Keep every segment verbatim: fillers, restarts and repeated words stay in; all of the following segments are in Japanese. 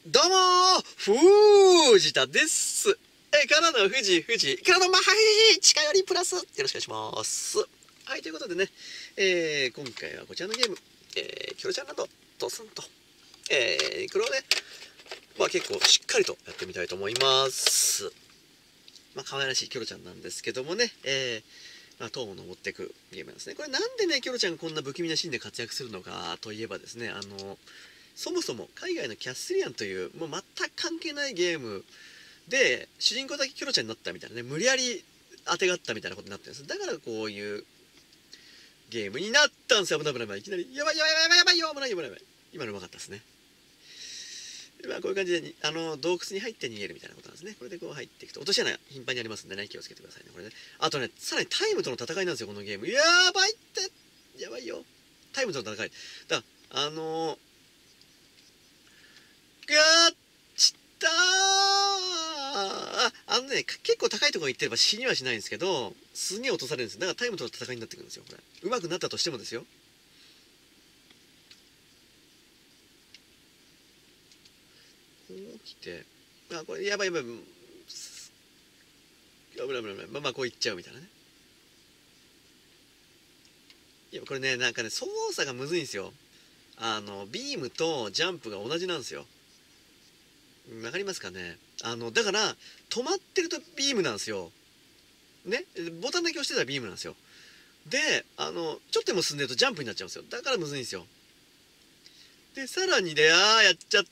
どうもー藤田です。えからの富士富士からのマハヒ近寄りプラスよろしくお願いします。はい、ということでね、えー、今回はこちらのゲーム、えー、キョロちゃんランドドスンと、えー、これをね、まあ結構しっかりとやってみたいと思います。まあ可愛らしいキョロちゃんなんですけどもね、えー、まあ、塔を登っていくゲームなんですね。これなんでね、キョロちゃんがこんな不気味なシーンで活躍するのかといえばですね、あの、そもそも海外のキャッスリアンというもう全く関係ないゲームで主人公だけキョロちゃんになったみたいなね、無理やり当てがったみたいなことになってるんです。だからこういうゲームになったんですよ。危ない危ない危ない、いきなりやばいやばいやばいやばいよ、危ないやばいやばい。今のうまかったですね。まあこういう感じであの洞窟に入って逃げるみたいなことなんですね。これでこう入っていくと落とし穴頻繁にありますんでね、気をつけてくださいね。これね、あとね、さらにタイムとの戦いなんですよこのゲーム。やばいってやばいよ、タイムとの戦いだ。あのーがーちったーああのね、結構高いところに行ってれば死にはしないんですけど、すげえ落とされるんですよ。だからタイムとの戦いになってくるんですよ。これ上手くなったとしてもですよ。こう来て、あ、これやばいやばい、危ない危ない危ない、まあまあこういっちゃうみたいなね。いやこれね、なんかね操作がむずいんですよ。あのビームとジャンプが同じなんですよ。わかりますかね。あのだから止まってるとビームなんですよね。ボタンだけ押してたらビームなんですよ。で、あのちょっとでも進んでるとジャンプになっちゃうんですよ。だからむずいんですよ。でさらにで、ああやっちゃった。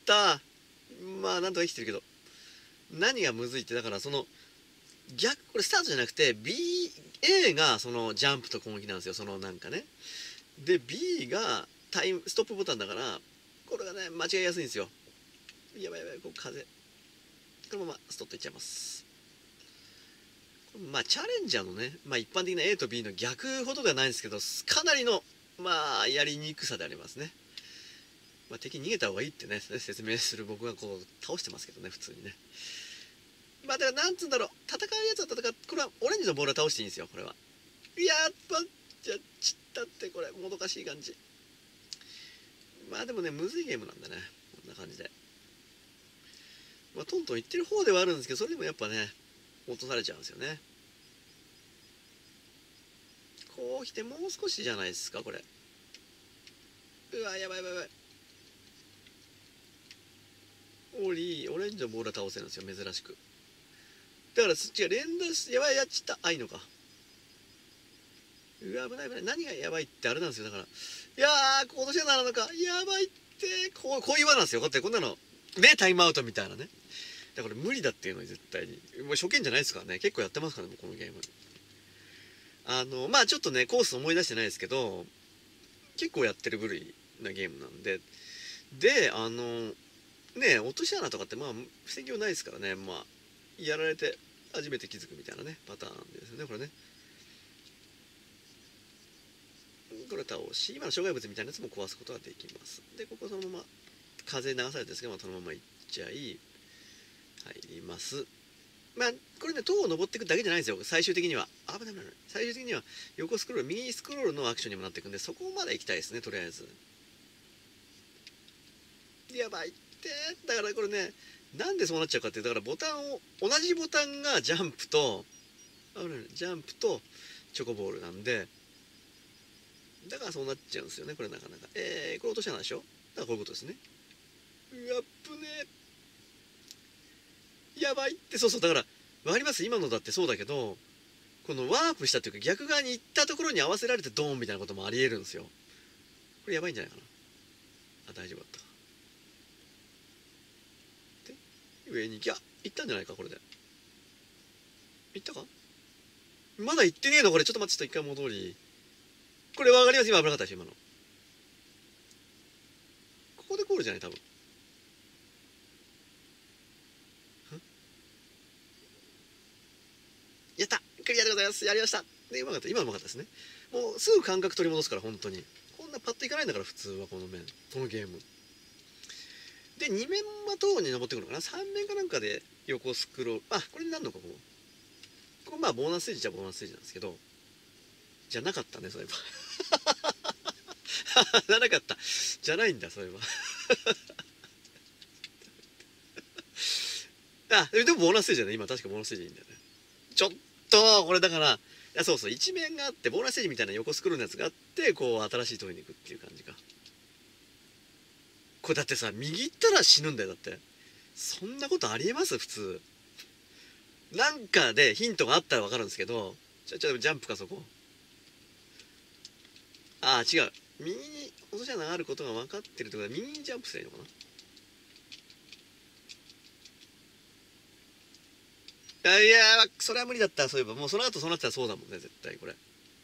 まあなんとか生きてるけど、何がむずいって、だからその逆、これスタートじゃなくて ビーエー がそのジャンプと攻撃なんですよ。そのなんかね、で ビー がタイムストップボタンだから、これがね間違いやすいんですよ。やばいやばい、こう風、このままストッといっちゃいます。まあチャレンジャーのね、まあ一般的な A と ビー の逆ほどではないんですけど、かなりのまあやりにくさでありますね。まあ、敵逃げた方がいいってね説明する僕がこう倒してますけどね、普通にね。まあだからなんつうんだろう、戦うやつは戦う、これはオレンジのボールは倒していいんですよ。これはやっぱじゃちったって、これもどかしい感じ。まあでもね、むずいゲームなんだね、こんな感じで。まあトントンいってる方ではあるんですけど、それでもやっぱね落とされちゃうんですよね。こう来てもう少しじゃないですかこれ。うわやばいやばいやばい。オリオレンジのボールは倒せるんですよ、珍しく。だからそっちが連打して、やばいやっちった、あいのか。うわ危ない危ない、何がやばいってあれなんですよ。だからいやー、ここ落とし穴なのか、やばいって、こうこういう輪なんですよ。こうやってこんなのね、タイムアウトみたいなね。だから無理だっていうのに絶対に、もう初見じゃないですからね。結構やってますからね、このゲーム。あのまあちょっとねコース思い出してないですけど、結構やってる部類なゲームなんで。で、あのね、落とし穴とかってまあ防ぎようないですからね。まあやられて初めて気づくみたいなねパターンですよね、これね。これ倒し、今の障害物みたいなやつも壊すことができます。でここそのまま風流されてるんですけど、まあ、そのままいっちゃい入ります。まあこれね、塔を登っていくだけじゃないんですよ。最終的には危ない危ない、最終的には横スクロール、右スクロールのアクションにもなっていくんで、そこまで行きたいですね、とりあえず。やばいって。だからこれね、なんでそうなっちゃうかって、だからボタンを、同じボタンがジャンプと、あジャンプとチョコボールなんで、だからそうなっちゃうんですよね、これなかなか。えー、これ落とし穴でしょ。だからこういうことですね。うわっぶねえ。やばいって、そうそう、だから、わかります、今のだってそうだけど、このワープしたっていうか逆側に行ったところに合わせられてドーンみたいなこともありえるんですよ。これやばいんじゃないかな。あ、大丈夫だった。で、上に行きゃ、行ったんじゃないか、これで。行ったか、まだ行ってねえのこれ。ちょっと待って、ちょっと一回戻り。これわかります、今危なかったでしょ、今の。ここでゴールじゃない、多分。やった、クリアでございます。やりました。で、うまかった。今うまかったですね。もうすぐ感覚取り戻すから、本当に。こんなパッといかないんだから、普通はこの面。このゲーム。で、に面は塔に登ってくるのかな。さん面かなんかで横スクロール。あ、これになるのか、ここ。ここまあ、ボーナスステージじゃボーナスステージなんですけど、じゃなかったね、そういえば。じゃなかった。じゃないんだ、そういえば。 あでもボーナスステージだね今。確かボーナスステージいいんだよね。ちょっとこれだから、いやそうそう、一面があってボーナスステージみたいな横スクロールのやつがあって、こう新しいところに行くっていう感じか。これだってさ、右行ったら死ぬんだよ。だってそんなことありえます？普通なんかでヒントがあったら分かるんですけど、ちょちょジャンプかそこ。ああ違う、右に落とし穴があることが分かってるってことは右にジャンプすればいいのかな。いやいや、それは無理だった。そういえばもうその後そうなったらそうだもんね絶対。これ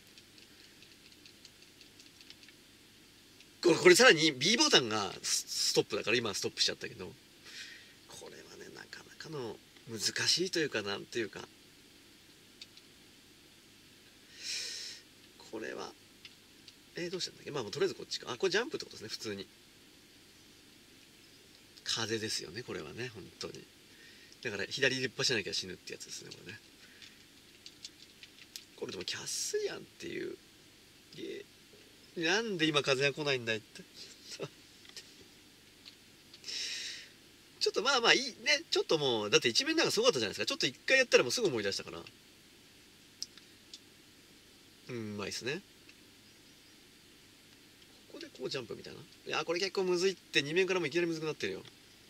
これこれさらに B ボタンがストップだから今ストップしちゃったけど、これはねなかなかの難しいというか、なんていうか、これはえー、どうしたんだっけ。まあもうとりあえずこっちか。あこれジャンプってことですね普通に。風ですよねこれはね本当に。だから左入れっぱしなきゃ死ぬってやつですねこれね。これでもキャッスリアンっていうゲー、なんで今風が来ないんだいってちょっとまあまあいいね。ちょっともうだって一面なんかすごかったじゃないですか。ちょっと一回やったらもうすぐ思い出したから、うん、うまいっすね。ここでこうジャンプみたいな。いやこれ結構むずいって。に面からもいきなりむずくなってるよ。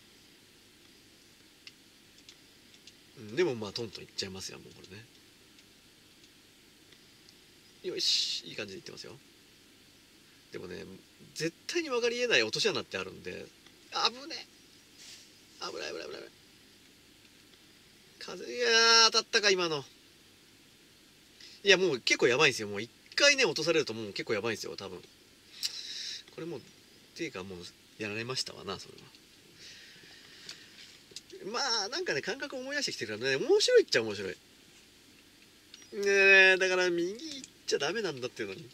うん、でもまあトントンいっちゃいますよもうこれね。よしいい感じでいってますよ。でもね絶対に分かりえない落とし穴ってあるんで、危ねえ、危ない危ない危ない危ない。風いやー当たったか今の。いやもう結構やばいんですよ。もう一回ね落とされるともう結構やばいんですよ多分。これもうっていうかもうやられましたわなそれは。まあなんかね感覚思い出してきてるからね面白いっちゃ面白いね。えだから右行っちゃダメなんだっていうのに、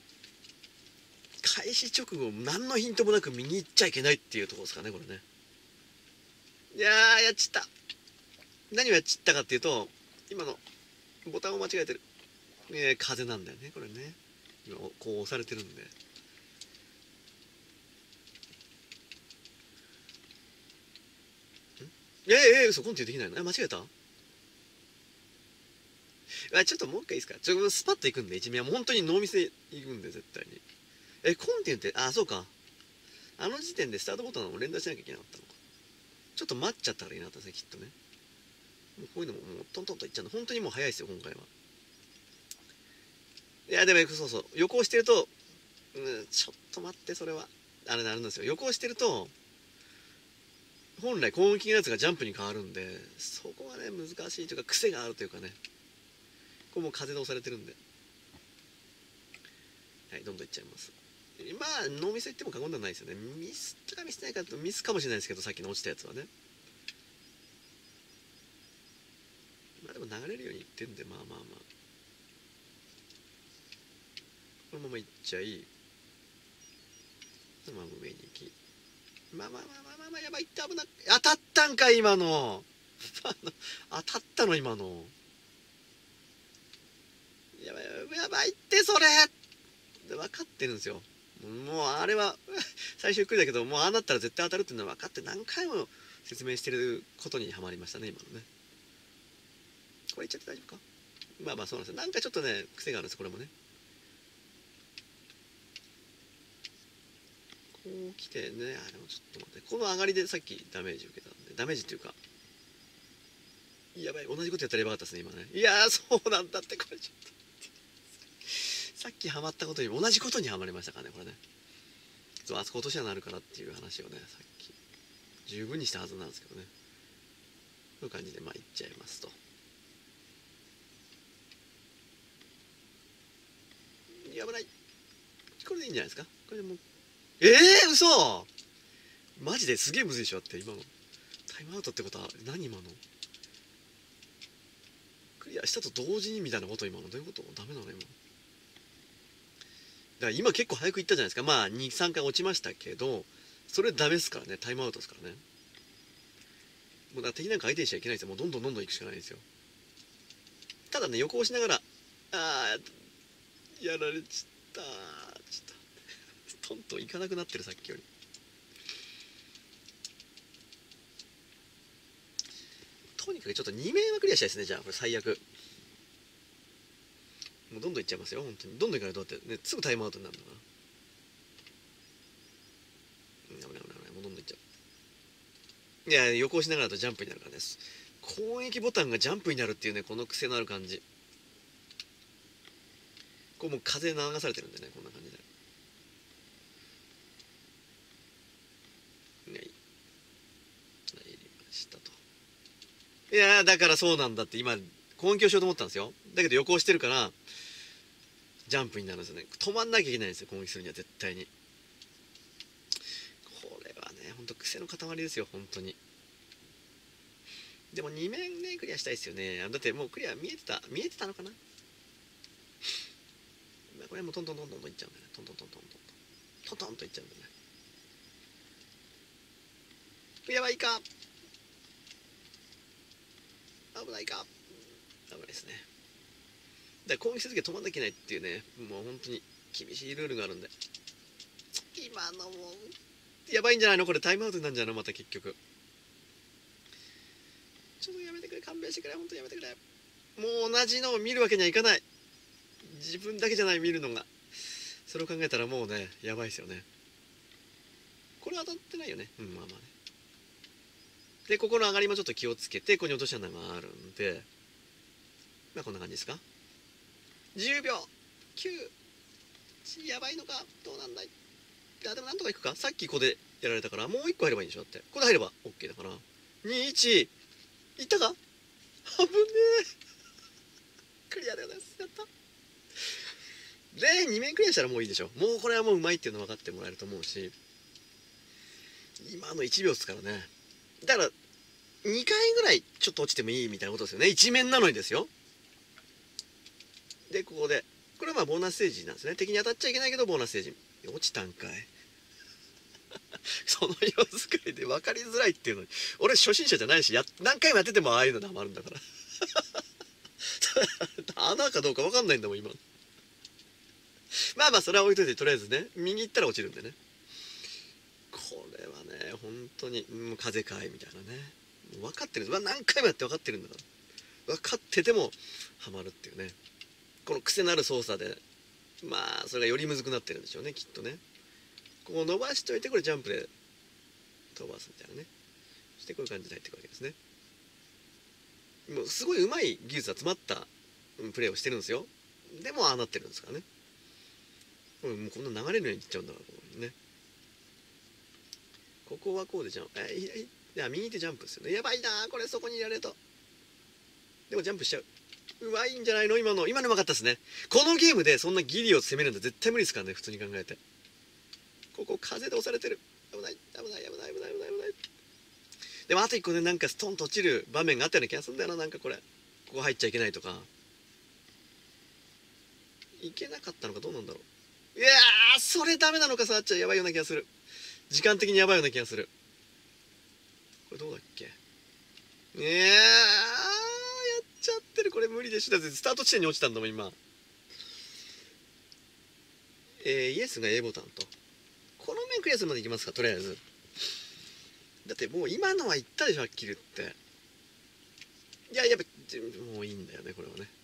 開始直後何のヒントもなく右行っちゃいけないっていうところですかねこれね。いやーやっちった。何をやっちったかっていうと今のボタンを間違えてる、えー、風なんだよねこれね。今こう押されてるんで。えー、えー、嘘コンティニューできないの。え間違えた。あちょっともう一回いいですか。ちょっとスパッといくんで一面はもう本当にノーミスでいくんで絶対に。えコンティニューってあそうか、あの時点でスタートボタンを連打しなきゃいけなかったのか。ちょっと待っちゃったらいいなかったですねきっとね。もうこういうのももうトントンといっちゃうの本当にもう早いですよ今回は。いやでもそうそう横押してると、うん、ちょっと待ってそれはあれなるんですよ。横押してると本来攻撃のやつがジャンプに変わるんで、そこはね難しいというか癖があるというかね。これもう風で押されてるんで、はいどんどんいっちゃいます。まあノーミス言っても過言ではないですよね。ミスったかミスないかとミスかもしれないですけどさっきの落ちたやつはね。まあでも流れるようにいってんでまあまあまあこのままいっちゃい、そのまま上に行き、まあまあまあまあまあまあやばいって危な、当たったんか今の当たったの今の。やばいやばいってそれ分かってるんですよ。もうあれは最初ゆっくりだけどもうああなったら絶対当たるっていうのは分かって何回も説明してることにはまりましたね今のね。これいっちゃって大丈夫か。まあまあそうなんですよ。なんかちょっとね癖があるんですこれもね。こう来てね、あでもちょっと待って、この上がりでさっきダメージ受けたんで、ダメージっていうかやばい同じことやったらやばかったですね今ね。いやーそうなんだってこれちょっとさっきハマったことに同じことにはまりましたからねこれね。そうあそこ落とし穴あるからっていう話をねさっき十分にしたはずなんですけどね。こういう感じでまあいっちゃいますと。やばない。これでいいんじゃないですか。これでもうええー、嘘マジですげえむずいでしょ。だって今のタイムアウトってことは何今のクリアしたと同時にみたいなこと今のどういうこと。ダメなの今だから今結構早くいったじゃないですか。まあにさんかい落ちましたけどそれダメですからね。タイムアウトですからね。もうだから敵なんか相手にしちゃいけないですよ。もうどんどんどんどん行くしかないですよ。ただね横押しながらあーやられちったちょっとトントンいかなくなってるさっきより。 とにかくちょっとに面はクリアしたいですね。じゃあこれ最悪もうどんどんいっちゃいますよ。本当にどんどんいかないとだって、ね、すぐタイムアウトになるんだから。うん、危ない危ない危ない。もうどんどんいっちゃう。いや横押しながらだとジャンプになるからです。攻撃ボタンがジャンプになるっていうね、この癖のある感じ。こうもう風流されてるんでね、こんな感じで。はい、入りましたと。いやだからそうなんだって今攻撃をしようと思ったんですよ。だけど横押してるからジャンプになるんですよね。止まんなきゃいけないんですよ、攻撃するには絶対に。これはねほんと癖の塊ですよ本当に。でもに面ねクリアしたいですよね。だってもうクリア見えてた見えてたのかな。これもうトントントントンといっちゃうんだよね。トントントントントントントンといっちゃうんだよね。やばいか、危ないか、危ないですね。だから攻撃するときは止まんなきゃいけないっていうね、もう本当に厳しいルールがあるんで。今のもやばいんじゃないのこれ。タイムアウトになるんじゃないのまた結局。ちょっとやめてくれ、勘弁してくれ、本当にやめてくれ。もう同じのを見るわけにはいかない。自分だけじゃない見るのが。それを考えたらもうねやばいですよね。これ当たってないよね。うん、まあまあね。でここの上がりもちょっと気をつけて、ここに落とし穴があるんで、まあこんな感じですか。じゅうびょうきゅう、やばいのかどうなんだい。あでもなんとかいくか。さっきここでやられたからもういっこ入ればいいんでしょ。だってここで入れば OK だから。にいちいったか。危ねえ。クリアでございます。やったでに面クリアしたらもういいでしょ。もうこれはもううまいっていうの分かってもらえると思うし、今のいちびょうですからね。だからにかいぐらいちょっと落ちてもいいみたいなことですよね。いち面なのにですよ。でここでこれはまあボーナスステージなんですね。敵に当たっちゃいけないけどボーナスステージ。落ちたんかい。その様子くらいで分かりづらいっていうのに、俺初心者じゃないし、や何回もやっててもああいうのハマるんだから穴かどうか分かんないんだもん今。まあまあそれは置いといて、とりあえずね右行ったら落ちるんでね。これはね本当にもう風かいみたいなね。分かってる、まあ、何回もやって分かってるんだから分かっててもハマるっていうね、この癖のある操作で、まあそれがよりむずくなってるんでしょうねきっとね。ここを伸ばしといてこれジャンプで飛ばすみたいなね。そしてこういう感じで入っていくわけですね。もうすごい上手い技術が詰まったプレーをしてるんですよ。でもああなってるんですからね。もうこんな流れるようにいっちゃうんだからここにね。ここはこうでジャンプ、えいいや右手ジャンプですよね。やばいなこれ、そこにいられると。でもジャンプしちゃう。うまいんじゃないの今の。今のうまかったですね。このゲームでそんなギリを攻めるの絶対無理ですからね普通に考えて。ここ風で押されてる。危ない危ない危ない危ない危ない危ない。でもあと一個ねなんかストンと落ちる場面があったような気がするんだよな。なんかこれここ入っちゃいけないとかいけなかったのかどうなんだろう。いやーそれダメなのか。触っちゃやばいような気がする。時間的にやばいような気がする。これどうだっけ。いやーやっちゃってる。これ無理でしょ。だってスタート地点に落ちたんだもん今。えー、イエスが A ボタンと。この面クリアするまでいきますかとりあえず。だってもう今のは言ったでしょはっきり言って。いややっぱもういいんだよねこれはね。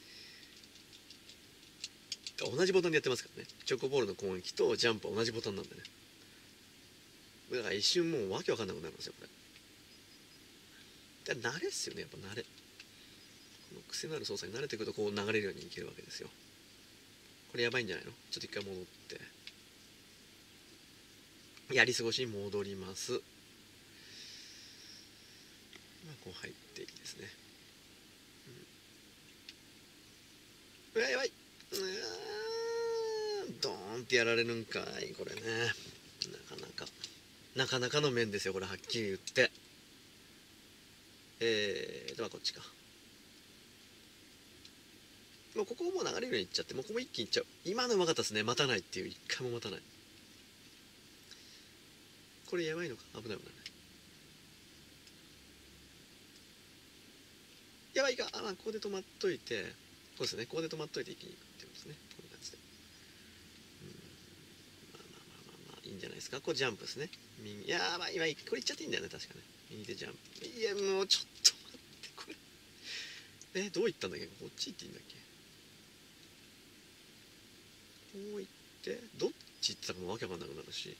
同じボタンでやってますからね。チョコボールの攻撃とジャンプは同じボタンなんでね。だから一瞬もうわけわかんなくなりますよこれ。だから慣れっすよねやっぱ慣れ。この癖のある操作に慣れてくるとこう流れるようにいけるわけですよ。これやばいんじゃないの。ちょっと一回戻ってやり過ごしに戻ります。まあこう入っていいですね。うん、うわやばい。うわドーンってやられるんかいこれね。なかなかなかなかの面ですよこれはっきり言って。えーではこっちか。もうここをもう流れるようにいっちゃって、もうここ一気にいっちゃう。今のうまかったですね。待たないっていう。一回も待たない。これやばいのか。危ない危ない。やばいか。あここで止まっといて、こうですね。ここで止まっといて一気にいくってことですね。こういう感じで。うんまあまあまあまあまあいいんじゃないですか。こうジャンプですね。右やばい今これいっちゃっていいんだよね確かね。右でジャンプ。いやもうちょっと待っえどういったんだっけ、こっち行っていいんだっけ、こう行ってどっち行ってたかもわけわかんなくなるし、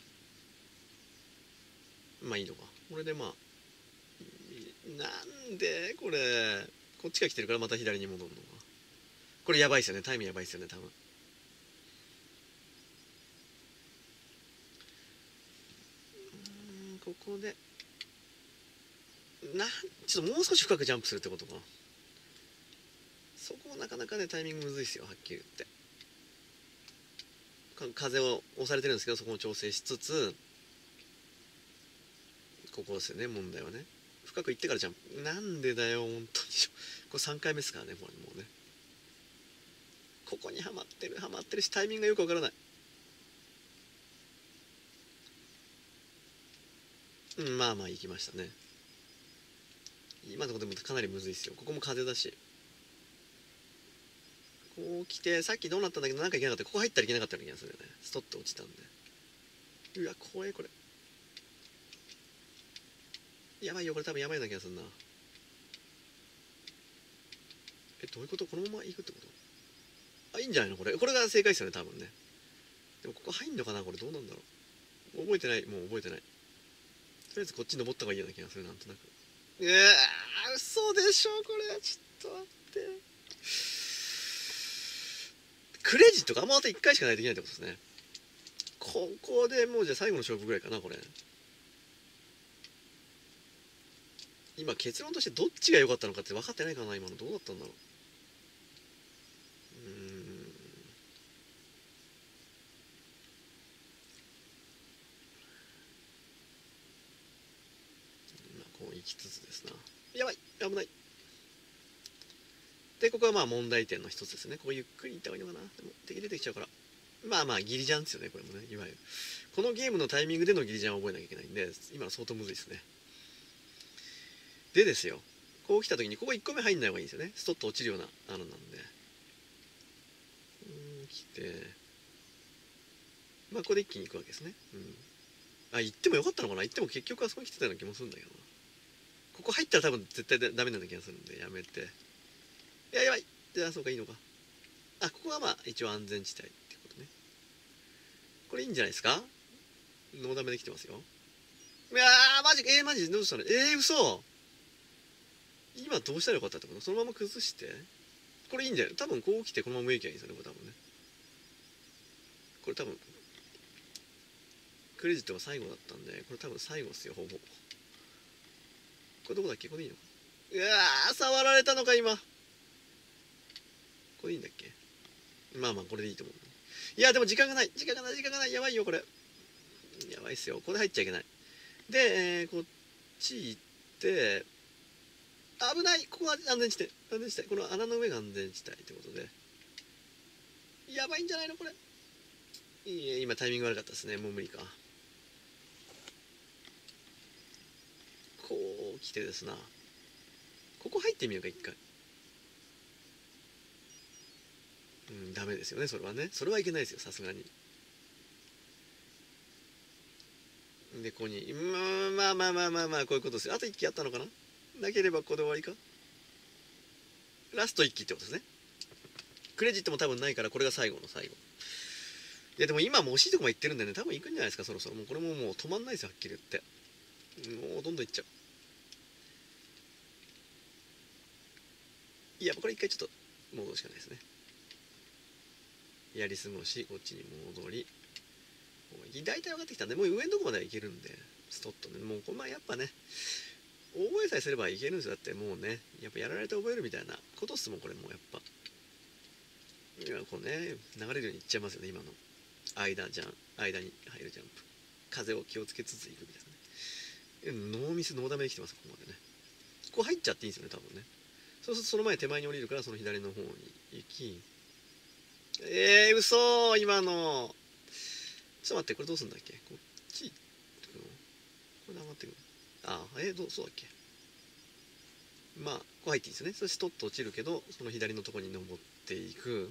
まあいいのか、これでまあ、なんでこれこっちが来てるからまた左に戻るのか、これやばいっすよね、タイムやばいっすよね多分。うん、ここでなんちょっともう少し深くジャンプするってことか、そこなかなかねタイミングむずいっすよ、はっきり言って。風を押されてるんですけど、そこを調整しつつ、ここですよね問題はね、深くいってからジャンプ、なんでだよ本当にこれさんかいめですからね、これもうね、ここにはまってるはまってるし、タイミングがよくわからない。うん、まあまあ行きましたね。今のところでもかなりむずいっすよ、ここも風だし、こう来てさっきどうなったんだけどなんかいけなかった、ここ入ったらいけなかったような気がするよね、ストッと落ちたんで。うわ怖いこれ、やばいよこれ、多分やばいような気がするな。えどういうこと、このまま行くってこと、あいいんじゃないのこれ、これが正解ですよね多分ね。でもここ入んのかなこれ、どうなんだろう、覚えてない、もう覚えてない。とりあえずこっち登った方がいいような気がする、なんとなく。えー、嘘でしょこれ、ちょっと待って、クレジットがあんまあといっかいしかないといけないってことですね。ここでもうじゃあ最後の勝負ぐらいかなこれ。今結論としてどっちが良かったのかって分かってないかな、今のどうだったんだろう。うーん、まあこう行きつつですな、やばい危ない。でここはまあ問題点の一つですね、こうゆっくり行った方がいいのかな、でも敵出てきちゃうから、まあまあギリジャンですよねこれもね、いわゆるこのゲームのタイミングでのギリジャンを覚えなきゃいけないんで、今の相当むずいですね。でですよ、こう来た時にここいっこめ入んない方がいいんですよね、ストッと落ちるような穴なんで、うん来て、まあここで一気に行くわけですね。うん、あ行ってもよかったのかな、行っても結局あそこに来てたような気もするんだけどな、ここ入ったら多分絶対ダメな気がするんでやめて、いややばい、じゃあそうかいいのか、あここはまあ一応安全地帯ってことね、これいいんじゃないですか、ノーダメできてますよ。いやーマジか、えー、マジどうしたの、えー、嘘、今どうしたらよかったってこと、そのまま崩して、これいいんじゃない、多分こう来てこのまま上行きゃいいんですよね、これ多分ね、これ多分クレジットが最後だったんで、これ多分最後っすよほぼ。これどこだっけ、これいいのか、うわー触られたのか今、これいいんだっけ、まあまあこれでいいと思う。いやでも時間がない時間がない時間がない、やばいよこれ、やばいっすよ、ここで入っちゃいけない。で、えー、こっち行って危ない、ここは安全地帯、安全地帯、この穴の上が安全地帯ってことで、やばいんじゃないのこれ、いい今タイミング悪かったですね、もう無理か。こう来てですな、ここ入ってみようか一回。うん、ダメですよねそれはね、それはいけないですよさすがに。でここにまあまあまあまあまあこういうことですよ、あといっきあったのかな、なければここで終わりか、ラストいっきってことですね。クレジットも多分ないからこれが最後の最後。いやでも今もう惜しいとこまで行ってるんでね、多分行くんじゃないですかそろそろ、もうこれももう止まんないですよはっきり言って、もうどんどん行っちゃう。いやこれ一回ちょっと戻るしかないですね、やり過ごしこっちに戻り、大体分かってきたんでもう上のとこまではいけるんで、ストッとね、もうこれまあやっぱね覚えさえすればいけるんですよ、だってもうねやっぱやられて覚えるみたいなことっすもんこれもうやっぱ。今こうね流れるようにいっちゃいますよね、今の間じゃん、間に入るジャンプ、風を気をつけつついくみたいなね、ノーミスノーダメできてます、ここまでね。ここ入っちゃっていいんですよね多分ね、そうするとその前手前に降りるからその左の方に行き、えー、嘘今の、ちょっと待って、これどうすんだっけ、こっち行ってくの、これで上がってくる、ああえー、どうそうだっけ、まあここ入っていいですよね、そしてトッと落ちるけどその左のとこに登っていく、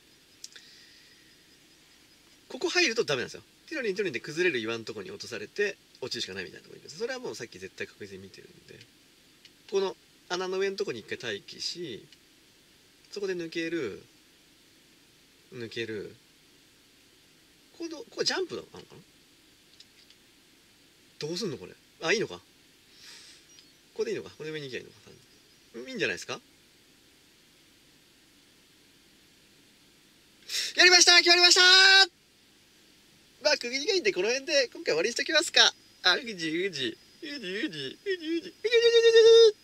ここ入るとダメなんですよ、ティロリンティロリンで崩れる岩のとこに落とされて落ちるしかないみたいなところに行くんです。それはもうさっき絶対確実に見てるんで、この穴の上のとこに一回待機し、 そこで抜ける抜けるこれどこれジャンプなのかな。どうすんのこれ。あ、いいのか。ここでいいのか。これ上に行きゃいいのか。いいんじゃないですか。やりました。決まりました。まあ区切りがいいんでこの辺で今回終わりにしときますか。あ、うじうじうじうじうじうじうじうじうじうじ